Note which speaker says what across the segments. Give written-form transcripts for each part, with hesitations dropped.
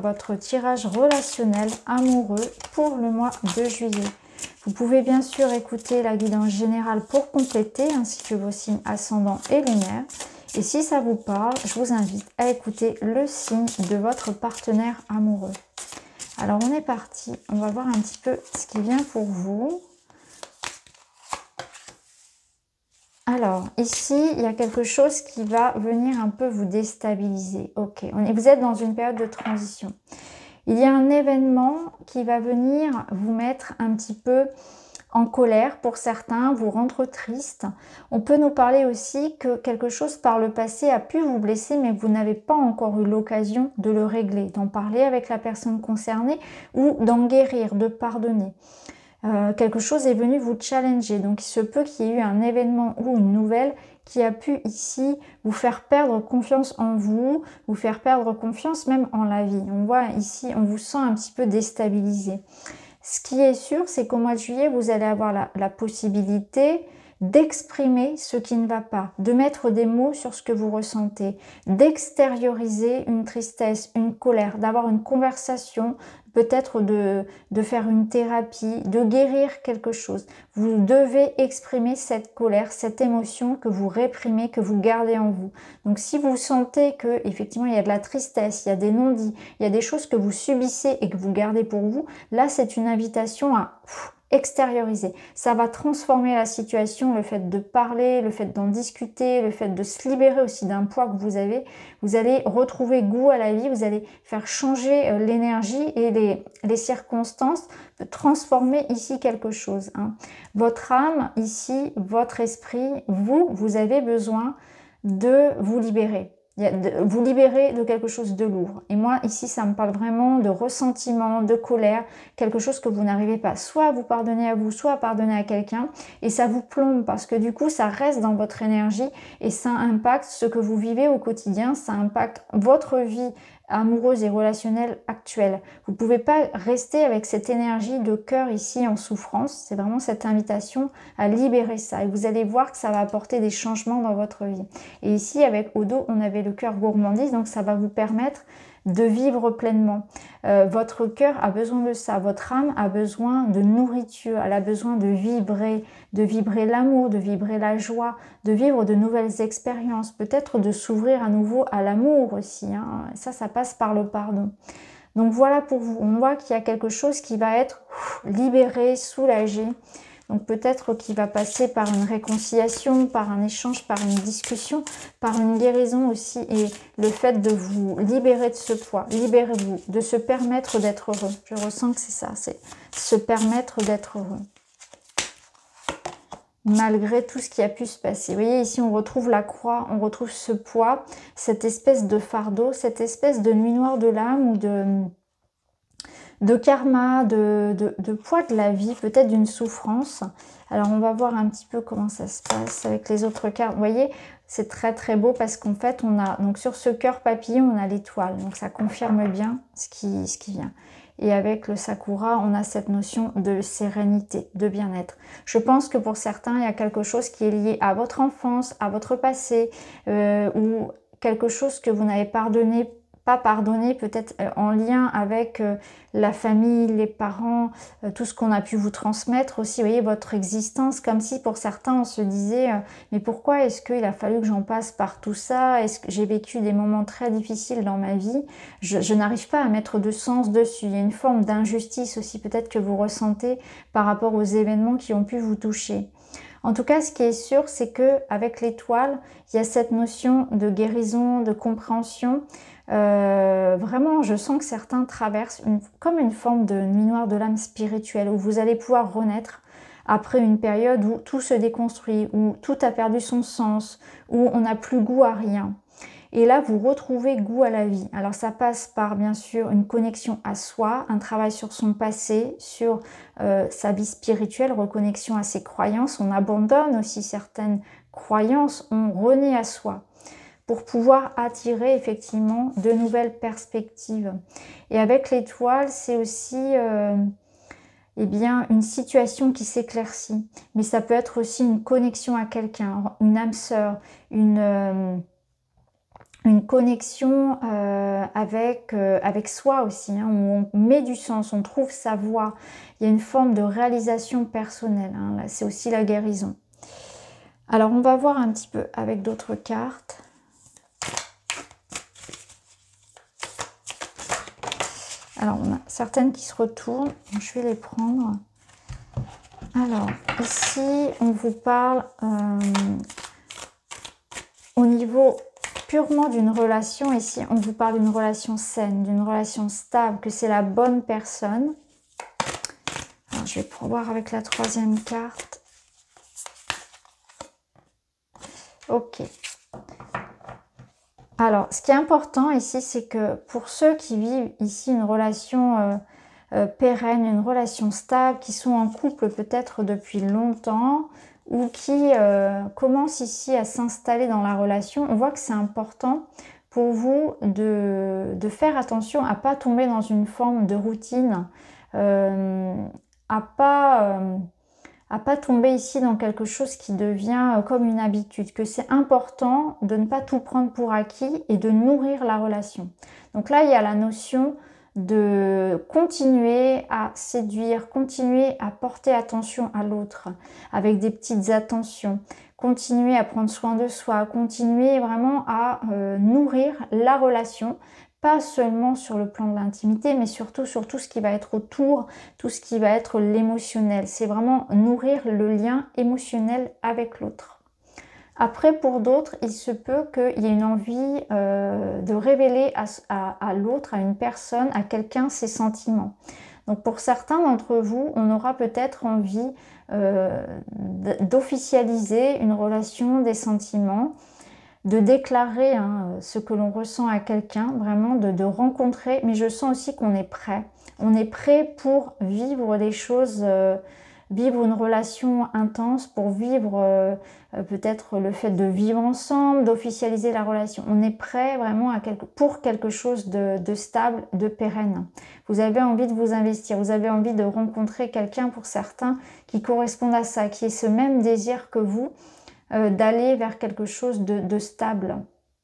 Speaker 1: votre tirage relationnel amoureux pour le mois de juillet. Vous pouvez bien sûr écouter la guidance générale pour compléter, ainsi que vos signes ascendants et lunaires. Et si ça vous parle, je vous invite à écouter le signe de votre partenaire amoureux. Alors on est parti, on va voir un petit peu ce qui vient pour vous. Alors, ici, il y a quelque chose qui va venir un peu vous déstabiliser. Ok, vous êtes dans une période de transition. Il y a un événement qui va venir vous mettre un petit peu en colère pour certains, vous rendre triste. On peut nous parler aussi que quelque chose par le passé a pu vous blesser, mais vous n'avez pas encore eu l'occasion de le régler, d'en parler avec la personne concernée ou d'en guérir, de pardonner. Quelque chose est venu vous challenger, donc il se peut qu'il y ait eu un événement ou une nouvelle qui a pu ici vous faire perdre confiance en vous, vous faire perdre confiance même en la vie. On voit ici, on vous sent un petit peu déstabilisé. Ce qui est sûr, c'est qu'au mois de juillet, vous allez avoir la possibilité d'exprimer ce qui ne va pas, de mettre des mots sur ce que vous ressentez, d'extérioriser une tristesse, une colère, d'avoir une conversation, peut-être de faire une thérapie, de guérir quelque chose. Vous devez exprimer cette colère, cette émotion que vous réprimez, que vous gardez en vous. Donc si vous sentez que effectivement il y a de la tristesse, il y a des non-dits, il y a des choses que vous subissez et que vous gardez pour vous, là c'est une invitation à extérioriser. Ça va transformer la situation, le fait de parler, le fait d'en discuter, le fait de se libérer aussi d'un poids que vous avez. Vous allez retrouver goût à la vie, vous allez faire changer l'énergie et les circonstances, transformer ici quelque chose. Votre âme, ici, votre esprit, vous avez besoin de vous libérer. Vous libérer de quelque chose de lourd. Et moi, ici, ça me parle vraiment de ressentiment, de colère, quelque chose que vous n'arrivez pas soit à vous pardonner à vous, soit à pardonner à quelqu'un. Et ça vous plombe parce que du coup, ça reste dans votre énergie et ça impacte ce que vous vivez au quotidien, ça impacte votre vie amoureuse et relationnelle actuelle. Vous ne pouvez pas rester avec cette énergie de cœur ici en souffrance. C'est vraiment cette invitation à libérer ça. Et vous allez voir que ça va apporter des changements dans votre vie. Et ici, avec Odo, on avait le cœur gourmandise, donc ça va vous permettre de vivre pleinement. Votre cœur a besoin de ça, votre âme a besoin de nourriture, elle a besoin de vibrer l'amour, de vibrer la joie, de vivre de nouvelles expériences, peut-être de s'ouvrir à nouveau à l'amour aussi. Ça passe par le pardon. Donc voilà pour vous, on voit qu'il y a quelque chose qui va être libéré, soulagé. Donc peut-être qu'il va passer par une réconciliation, par un échange, par une discussion, par une guérison aussi. Et le fait de vous libérer de ce poids, libérez-vous, de se permettre d'être heureux. Je ressens que c'est ça, c'est se permettre d'être heureux. Malgré tout ce qui a pu se passer. Vous voyez, ici, on retrouve la croix, on retrouve ce poids, cette espèce de fardeau, cette espèce de nuit noire de l'âme ou de karma, de poids de la vie, peut-être d'une souffrance. Alors, on va voir un petit peu comment ça se passe avec les autres cartes. Vous voyez, c'est très très beau parce qu'en fait, on a, donc sur ce cœur papillon, on a l'étoile. Donc, ça confirme bien ce qui vient. Et avec le Sakura, on a cette notion de sérénité, de bien-être. Je pense que pour certains, il y a quelque chose qui est lié à votre enfance, à votre passé, ou quelque chose que vous n'avez pas pardonné, peut-être en lien avec la famille, les parents, tout ce qu'on a pu vous transmettre aussi, vous voyez, votre existence, comme si pour certains on se disait mais pourquoi est-ce qu'il a fallu que j'en passe par tout ça? Est-ce que j'ai vécu des moments très difficiles dans ma vie? Je n'arrive pas à mettre de sens dessus. Il y a une forme d'injustice aussi peut-être que vous ressentez par rapport aux événements qui ont pu vous toucher. En tout cas, ce qui est sûr, c'est que avec l'étoile, il y a cette notion de guérison, de compréhension. Vraiment, je sens que certains traversent comme une forme de nuit noire de l'âme spirituelle, où vous allez pouvoir renaître après une période où tout se déconstruit, où tout a perdu son sens, où on n'a plus goût à rien. Et là, vous retrouvez goût à la vie. Alors, ça passe par, bien sûr, une connexion à soi, un travail sur son passé, sur sa vie spirituelle, reconnexion à ses croyances. On abandonne aussi certaines croyances, on renaît à soi pour pouvoir attirer effectivement de nouvelles perspectives. Et avec l'étoile, c'est aussi eh bien, une situation qui s'éclaircit. Mais ça peut être aussi une connexion à quelqu'un, une âme sœur, une connexion avec soi aussi, hein, où on met du sens, on trouve sa voie. Il y a une forme de réalisation personnelle, hein, là c'est aussi la guérison. Alors on va voir un petit peu avec d'autres cartes. Alors on a certaines qui se retournent, je vais les prendre. Alors ici on vous parle au niveau purement d'une relation. Ici on vous parle d'une relation saine, d'une relation stable, que c'est la bonne personne. Alors, je vais voir avec la troisième carte. Ok. Alors, ce qui est important ici, c'est que pour ceux qui vivent ici une relation pérenne, une relation stable, qui sont en couple peut-être depuis longtemps ou qui commencent ici à s'installer dans la relation, on voit que c'est important pour vous de faire attention à ne pas tomber dans une forme de routine, à pas tomber ici dans quelque chose qui devient comme une habitude, que c'est important de ne pas tout prendre pour acquis et de nourrir la relation. Donc là, il y a la notion de continuer à séduire, continuer à porter attention à l'autre avec des petites attentions, continuer à prendre soin de soi, continuer vraiment à nourrir la relation, pas seulement sur le plan de l'intimité, mais surtout sur tout ce qui va être autour, tout ce qui va être l'émotionnel. C'est vraiment nourrir le lien émotionnel avec l'autre. Après, pour d'autres, il se peut qu'il y ait une envie de révéler à l'autre, à une personne, à quelqu'un ses sentiments. Donc pour certains d'entre vous, on aura peut-être envie d'officialiser une relation, des sentiments, de déclarer ce que l'on ressent à quelqu'un, vraiment de rencontrer, mais je sens aussi qu'on est prêt. On est prêt pour vivre les choses, vivre une relation intense, pour vivre peut-être le fait de vivre ensemble, d'officialiser la relation. On est prêt vraiment pour quelque chose de stable, de pérenne. Vous avez envie de vous investir, vous avez envie de rencontrer quelqu'un pour certains qui correspondent à ça, qui ait ce même désir que vous, d'aller vers quelque chose de stable.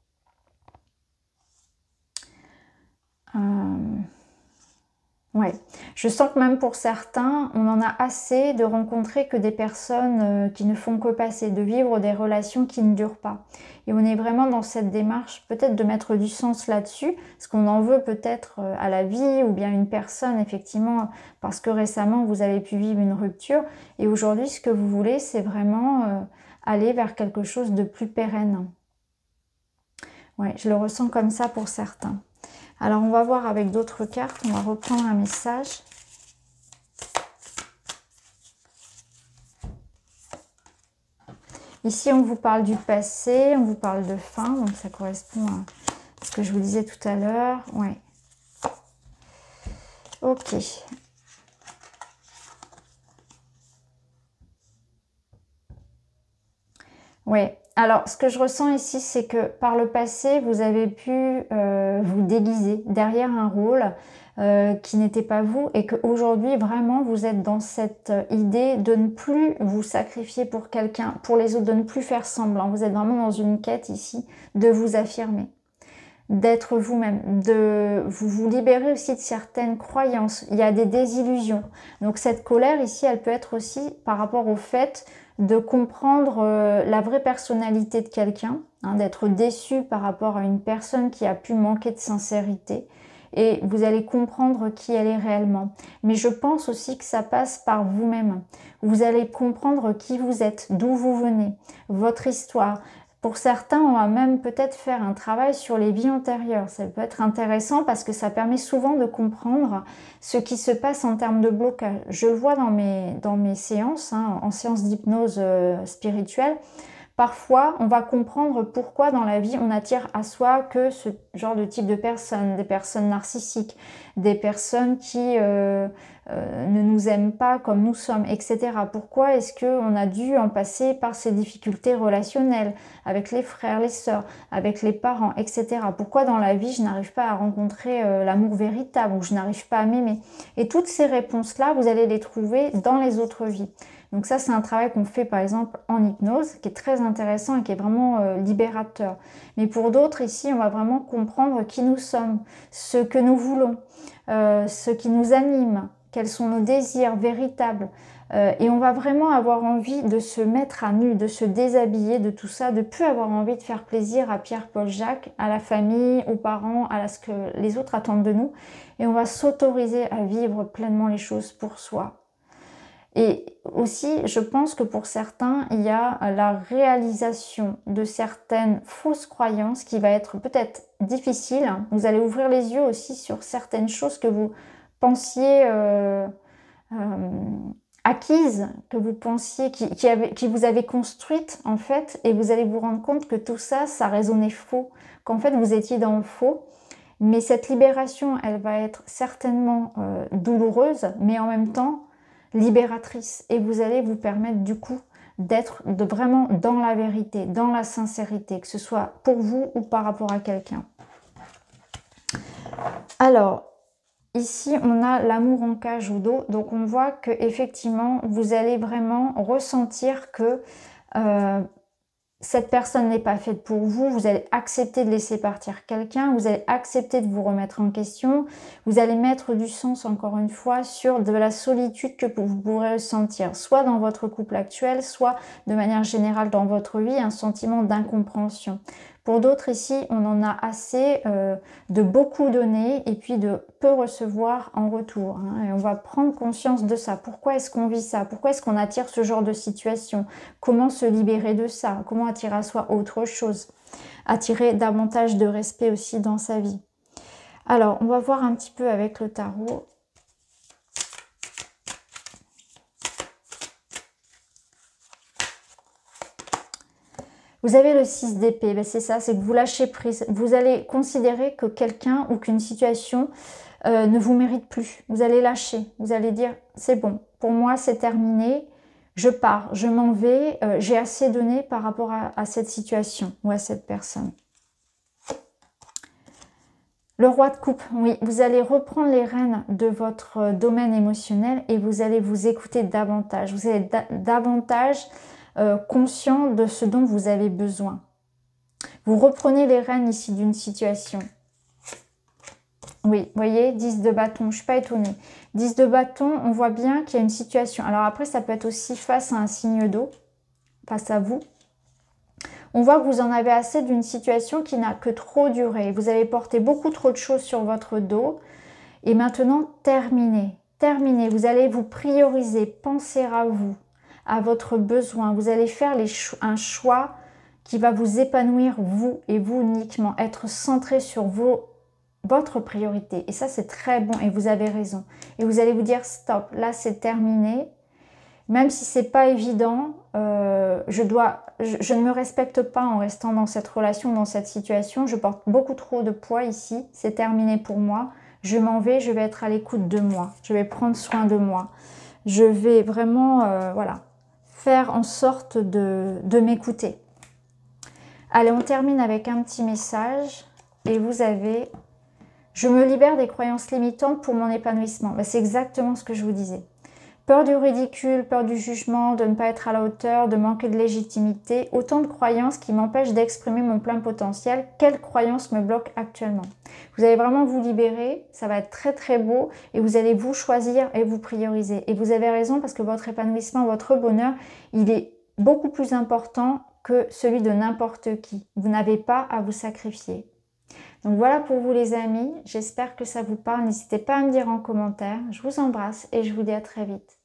Speaker 1: Ouais. Je sens que même pour certains, on en a assez de rencontrer que des personnes qui ne font que passer, de vivre des relations qui ne durent pas. Et on est vraiment dans cette démarche peut-être de mettre du sens là-dessus, parce qu'on en veut peut-être à la vie ou bien une personne, effectivement, parce que récemment vous avez pu vivre une rupture. Et aujourd'hui, ce que vous voulez, c'est vraiment aller vers quelque chose de plus pérenne. Ouais, je le ressens comme ça pour certains. Alors, on va voir avec d'autres cartes. On va reprendre un message. Ici, on vous parle du passé, on vous parle de fin. Donc, ça correspond à ce que je vous disais tout à l'heure. Ouais. Ok. Ouais. Alors, ce que je ressens ici, c'est que par le passé, vous avez pu vous déguiser derrière un rôle qui n'était pas vous et qu'aujourd'hui, vraiment, vous êtes dans cette idée de ne plus vous sacrifier pour quelqu'un, pour les autres, de ne plus faire semblant. Vous êtes vraiment dans une quête ici de vous affirmer, d'être vous-même, de vous libérer aussi de certaines croyances. Il y a des désillusions. Donc, cette colère ici, elle peut être aussi par rapport au fait de comprendre la vraie personnalité de quelqu'un, d'être déçu par rapport à une personne qui a pu manquer de sincérité, et vous allez comprendre qui elle est réellement. Mais je pense aussi que ça passe par vous-même. Vous allez comprendre qui vous êtes, d'où vous venez, votre histoire. Pour certains, on va même peut-être faire un travail sur les vies antérieures. Ça peut être intéressant parce que ça permet souvent de comprendre ce qui se passe en termes de blocage. Je le vois dans mes séances, en séance d'hypnose spirituelle. Parfois, on va comprendre pourquoi dans la vie, on attire à soi que ce genre de type de personnes, des personnes narcissiques, des personnes qui ne nous aiment pas comme nous sommes, etc. Pourquoi est-ce qu'on a dû en passer par ces difficultés relationnelles avec les frères, les sœurs, avec les parents, etc. Pourquoi dans la vie, je n'arrive pas à rencontrer l'amour véritable ou je n'arrive pas à m'aimer? Et toutes ces réponses-là, vous allez les trouver dans les autres vies. Donc ça, c'est un travail qu'on fait par exemple en hypnose, qui est très intéressant et qui est vraiment libérateur. Mais pour d'autres, ici, on va vraiment comprendre qui nous sommes, ce que nous voulons, ce qui nous anime, quels sont nos désirs véritables. Et on va vraiment avoir envie de se mettre à nu, de se déshabiller de tout ça, de plus avoir envie de faire plaisir à Pierre, Paul, Jacques, à la famille, aux parents, à ce que les autres attendent de nous. Et on va s'autoriser à vivre pleinement les choses pour soi. Et aussi, je pense que pour certains, il y a la réalisation de certaines fausses croyances qui va être peut-être difficile. Vous allez ouvrir les yeux aussi sur certaines choses que vous pensiez acquises, que vous pensiez, qui vous avez construites en fait, et vous allez vous rendre compte que tout ça, ça résonnait faux, qu'en fait vous étiez dans le faux. Mais cette libération, elle va être certainement douloureuse, mais en même temps libératrice. Et vous allez vous permettre du coup d'être vraiment dans la vérité, dans la sincérité, que ce soit pour vous ou par rapport à quelqu'un. Alors, ici, on a l'amour en cage ou dos. Donc, on voit que effectivement, vous allez vraiment ressentir que cette personne n'est pas faite pour vous. Vous allez accepter de laisser partir quelqu'un. Vous allez accepter de vous remettre en question. Vous allez mettre du sens, encore une fois, sur de la solitude que vous pourrez ressentir, soit dans votre couple actuel, soit de manière générale dans votre vie, un sentiment d'incompréhension. Pour d'autres ici, on en a assez de beaucoup donner et puis de peu recevoir en retour. Hein. Et on va prendre conscience de ça. Pourquoi est-ce qu'on vit ça? Pourquoi est-ce qu'on attire ce genre de situation? Comment se libérer de ça? Comment attirer à soi autre chose? Attirer davantage de respect aussi dans sa vie. Alors, on va voir un petit peu avec le tarot. Vous avez le 6 d'épée, ben c'est ça, c'est que vous lâchez prise. Vous allez considérer que quelqu'un ou qu'une situation ne vous mérite plus. Vous allez lâcher, vous allez dire, c'est bon, pour moi c'est terminé, je pars, je m'en vais, j'ai assez donné par rapport à cette situation ou à cette personne. Le roi de coupe, oui, vous allez reprendre les rênes de votre domaine émotionnel et vous allez vous écouter davantage. Vous allez davantage conscient de ce dont vous avez besoin. Vous reprenez les rênes ici d'une situation. Oui, vous voyez, 10 de bâton, je ne suis pas étonnée. 10 de bâton, on voit bien qu'il y a une situation. Alors après, ça peut être aussi face à un signe d'eau, face à vous. On voit que vous en avez assez d'une situation qui n'a que trop duré. Vous avez porté beaucoup trop de choses sur votre dos. Et maintenant, terminez. Terminez. Vous allez vous prioriser, penser à vous, à votre besoin. Vous allez faire un choix qui va vous épanouir, vous et vous uniquement. Être centré sur votre priorité. Et ça, c'est très bon et vous avez raison. Et vous allez vous dire, stop, là, c'est terminé. Même si c'est pas évident, je ne me respecte pas en restant dans cette relation, dans cette situation. Je porte beaucoup trop de poids ici. C'est terminé pour moi. Je m'en vais, je vais être à l'écoute de moi. Je vais prendre soin de moi. Je vais vraiment, voilà, faire en sorte de m'écouter. Allez, on termine avec un petit message. Et vous avez, je me libère des croyances limitantes pour mon épanouissement. Ben, c'est exactement ce que je vous disais. Peur du ridicule, peur du jugement, de ne pas être à la hauteur, de manquer de légitimité. Autant de croyances qui m'empêchent d'exprimer mon plein potentiel. Quelles croyances me bloquent actuellement? Vous allez vraiment vous libérer, ça va être très très beau et vous allez vous choisir et vous prioriser. Et vous avez raison parce que votre épanouissement, votre bonheur, il est beaucoup plus important que celui de n'importe qui. Vous n'avez pas à vous sacrifier. Donc voilà pour vous les amis, j'espère que ça vous parle. N'hésitez pas à me dire en commentaire. Je vous embrasse et je vous dis à très vite.